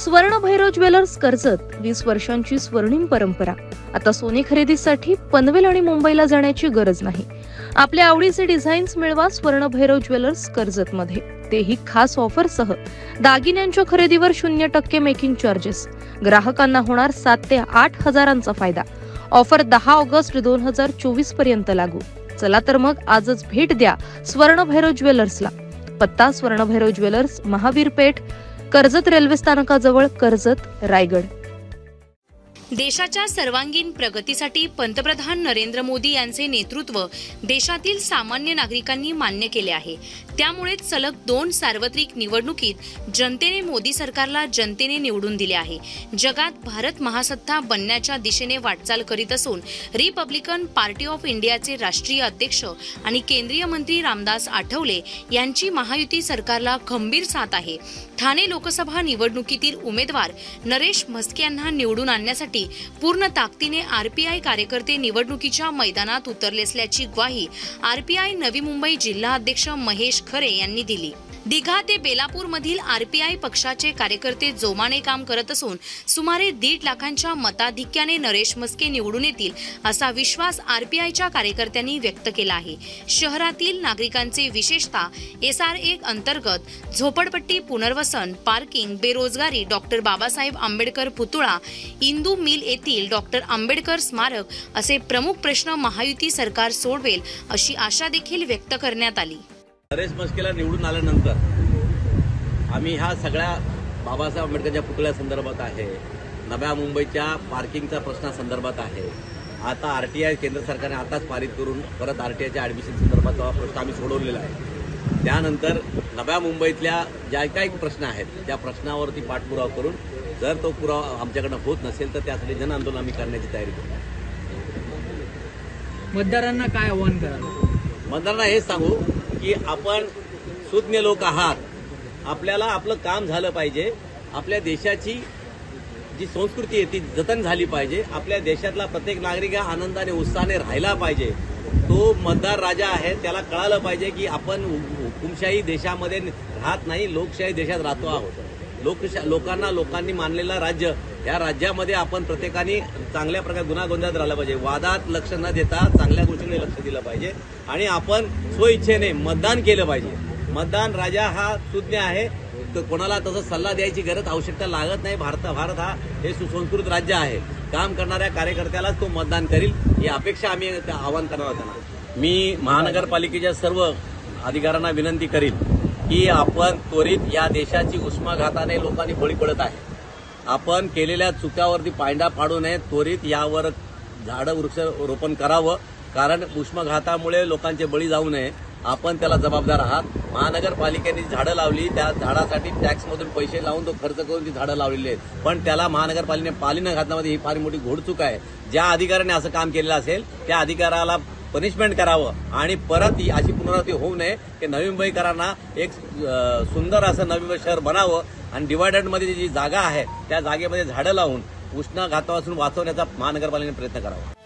स्वर्ण भैरव ज्वेलर्स कर्जत 20 वर्षांची स्वर्णिम परंपरा। आता सोने खरेदीसाठी पनवेल आणि मुंबईला जाण्याची गरज नाही। आपल्या आवडीचे डिझाईन्स मिळवा स्वर्ण भैरव ज्वेलर्स कर्जत मध्ये, तेही खास ऑफर सह। दागिन्यांच्या खरेदीवर 0% मेकिंग चार्जेस। ग्राहकांना होणार 7 ते 8 हजारांचा फायदा। ऑफर 10 ऑगस्ट 2024 पर्यंत लागू। चला तर मग आजच भेट द्या स्वर्ण भैरव ज्वेलर्सला। पत्ता स्वर्ण भैरव ज्वेलर्स, महावीर पेठ, कर्जत रेल्वे स्थानकाजवळ, कर्जत, रायगड। देशाच्या सर्वांगीण प्रगतीसाठी पंतप्रधान नरेंद्र मोदी यांचे नेतृत्व देशातील सामान्य नागरिकांनी मान्य केले आहे। त्यामुळे सलग 2 सार्वत्रिक निवडणुकीत जनतेने मोदी सरकारला जनतेने निवडून दिले आहे। जगात भारत महासत्ता बनण्याच्या दिशेने वाटचाल करीत असून रिपब्लिकन पार्टी ऑफ इंडियाचे राष्ट्रीय अध्यक्ष आणि केंद्रीय मंत्री रामदास आठवले यांची महायुती सरकारला खंबीर साथ आहे। ठाणे लोकसभा निवडणुकीतील उमेदवार नरेश म्हस्के यांना निवडून आणण्यासाठी पूर्ण ताकदीने आरपीआय कार्यकर्ते निवडणुकीच्या मैदानात उतरले असल्याची ग्वाही आरपीआय नवी मुंबई जिल्हा अध्यक्ष महेश खरे यांनी दिली। दिघा ते बेलापूर मधील आरपीआय पक्षाचे कार्यकर्ते जोमाने काम करत असून सुमारे 1.5 लाखांच्या मताधिक्याने नरेश म्हस्के निवडून येतील असा विश्वास आरपीआयच्या कार्यकर्त्यांनी व्यक्त केला आहे। शहरातील नागरिकांचे विशेषतः SR1 अंतर्गत झोपडपट्टी पुनर्वसन, पार्किंग, बेरोजगारी, डॉक्टर बाबासाहेब आंबेडकर पुतळा, इंदू मिल येथील डॉक्टर आंबेडकर स्मारक असे प्रमुख प्रश्न महायुती सरकार सोडवेल अशी आशा देखील व्यक्त करण्यात आली। नरेश म्हस्केला निवडून आल्यानंतर आम्ही ह्या सगळ्या बाबासाहेब आंबेडकरच्या पुतळ्यासंदर्भात आहे, नव्या मुंबईच्या पार्किंगचा प्रश्नासंदर्भात आहे। आता आरटीआय केंद्र सरकारने आताच पारित करून परत आरटीआयच्या ॲडमिशन संदर्भात प्रश्न आम्ही सोडवलेला आहे। त्यानंतर नव्या मुंबईतल्या ज्या काही प्रश्न आहेत त्या प्रश्नावरती पाठपुरावा करून जर तो पुरावा आमच्याकडनं होत नसेल तर त्यासाठी जन आंदोलन आम्ही करण्याची तयारी करू। मतदारांना काय आव्हान कराल? मतदारांना हे सांगू की आपण सुज्ञ लोक आहात, आपल्याला आपलं काम झालं पाहिजे, आपल्या देशाची जी संस्कृती आहे ती जतन झाली पाहिजे, आपल्या देशातला प्रत्येक नागरिक आनंदाने उत्साहाने राहिला पाहिजे। तो मतदार राजा आहे, त्याला कळालं पाहिजे की आपण हुकुमशाही देशामध्ये राहत नाही, लोकशाही देशात राहतो आहोत। लोकांनी मानलेलं राज्य, या राज्यामध्ये आपण प्रत्येकाने चांगल्या प्रकारे गुन्हा-गोंधळात राहिला पाहिजे, वादात लक्ष न देता चांगल्या गोष्टींना लक्ष दिलं पाहिजे आणि आपण स्वइच्छेने मतदान केलं पाहिजे। मतदान राजा हा सुज्ञ आहे, तर कोणाला तसं सल्ला द्यायची गरज आवश्यकता लागत नाही। भारत हा हे सुसंस्कृत राज्य आहे, काम करणाऱ्या कार्यकर्त्यालाच तो मतदान करील ही अपेक्षा आम्ही आवाहन करणार आहोत। मी महानगरपालिकेच्या सर्व अधिकाऱ्यांना विनंती करीन की आपण त्वरित या देशाची उष्माघाताने लोकांनी बळी पडत आहे, आपण केलेल्या चुक्यावरती पायंडा पाडू नये, त्वरित यावर झाडं वृक्षारोपण करावं, कारण उष्माघातामुळे लोकांचे बळी जाऊ नये, आपण त्याला जबाबदार आहात। महानगरपालिकेने झाडं लावली, त्या झाडासाठी टॅक्समधून पैसे लावून तो खर्च करून ती झाडं लावलेली आहेत, पण त्याला महानगरपालिकेने पाली न घातल्यामध्ये ही फार मोठी घोडचूक आहे। ज्या अधिकाऱ्याने असं काम केलेलं असेल त्या अधिकाऱ्याला पनिशमेंट करावं आणि परत ही अशी पुनरावृत्ती होऊ नये की नवी मुंबईकरांना एक सुंदर असं नवी मुंबई शहर बनावं आणि डिवायडरमध्ये जी जागा आहे त्या जागेमध्ये झाडं लावून उष्माघातापासून वाचवण्याचा महानगरपालिकेने प्रयत्न करावा।